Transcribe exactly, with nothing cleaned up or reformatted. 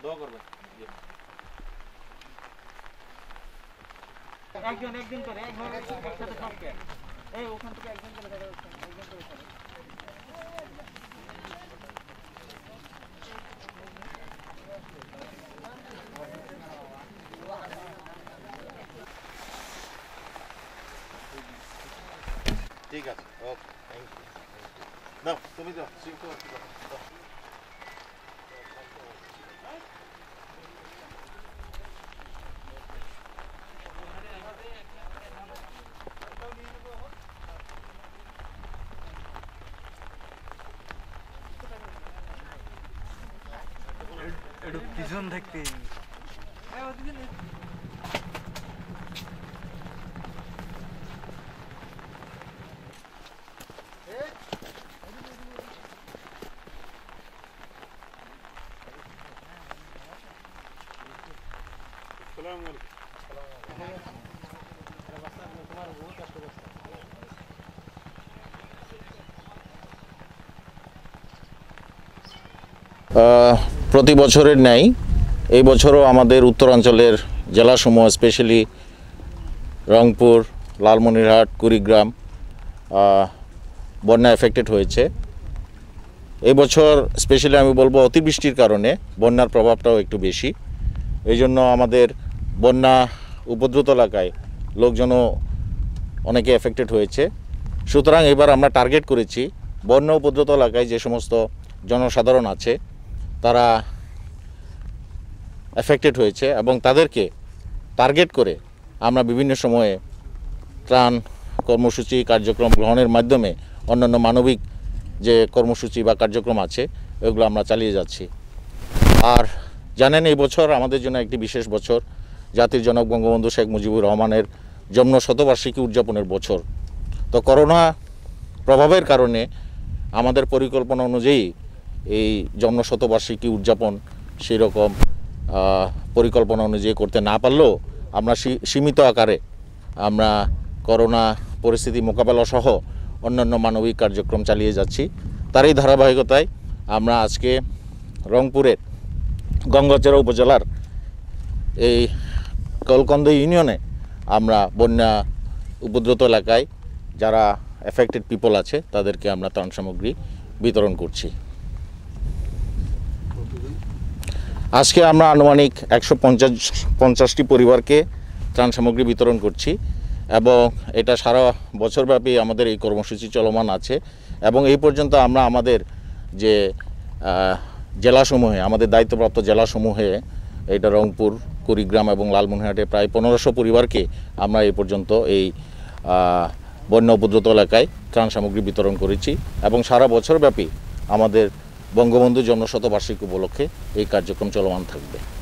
দোয়া করবেন। একজন একজন করে একভাবে একসাথে সবকে এই ওখান থেকে একজন করে ধরে একজন করে ধরে ঠিক আছে। Okay, thank you. দাও তুমি দাও সিংকো দাও। একটু পিছন থাকতে প্রতি বছরের ন্যায় এই বছরও আমাদের উত্তরাঞ্চলের জেলাসমূহ স্পেশালি রংপুর, লালমনিরহাট, কুড়িগ্রাম বন্যা এফেক্টেড হয়েছে। এই বছর স্পেশালি আমি বলবো অতিবৃষ্টির কারণে বন্যার প্রভাবটাও একটু বেশি। এই জন্য আমাদের বন্যা উপদ্রুত এলাকায় লোকজনও অনেকে এফেক্টেড হয়েছে। সুতরাং এবার আমরা টার্গেট করেছি বন্যা উপদ্রুত এলাকায় যে সমস্ত জনসাধারণ আছে তারা এফেক্টেড হয়েছে এবং তাদেরকে টার্গেট করে আমরা বিভিন্ন সময়ে ত্রাণ কর্মসূচি কার্যক্রম গ্রহণের মাধ্যমে অন্যান্য মানবিক যে কর্মসূচি বা কার্যক্রম আছে এগুলো আমরা চালিয়ে যাচ্ছি। আর জানেন এই বছর আমাদের জন্য একটি বিশেষ বছর, জাতির জনক বঙ্গবন্ধু শেখ মুজিবুর রহমানের জন্ম শতবার্ষিকী উদযাপনের বছর। তো করোনা প্রভাবের কারণে আমাদের পরিকল্পনা অনুযায়ী এই জন্ম শতবার্ষিকী উদযাপন সেই রকম পরিকল্পনা অনুযায়ী করতে না পারলেও আমরা সীমিত আকারে আমরা করোনা পরিস্থিতি মোকাবেলা সহ অন্যান্য মানবিক কার্যক্রম চালিয়ে যাচ্ছি। তারই ধারাবাহিকতায় আমরা আজকে রংপুরের গঙ্গাচড়া উপজেলার এই কলকন্দ ইউনিয়নে আমরা বন্যা উপদ্রুত এলাকায় যারা এফেক্টেড পিপল আছে তাদেরকে আমরা ত্রাণ সামগ্রী বিতরণ করছি। আজকে আমরা আনুমানিক একশো পঞ্চাশ পঞ্চাশটি পরিবারকে ত্রাণ সামগ্রী বিতরণ করছি এবং এটা সারা বছরব্যাপী আমাদের এই কর্মসূচি চলমান আছে এবং এই পর্যন্ত আমরা আমাদের যে জেলাসমূহে আমাদের দায়িত্বপ্রাপ্ত জেলাসমূহে এটা রংপুর, কুড়িগ্রাম এবং লালমনিরহাটে প্রায় পনেরোশো পরিবারকে আমরা এই পর্যন্ত এই বন্যা উপদ্রুত এলাকায় ত্রাণ সামগ্রী বিতরণ করেছি এবং সারা বছরব্যাপী আমাদের বঙ্গবন্ধু জন্মশতবার্ষিকী উপলক্ষে এই কার্যক্রম চলমান থাকবে।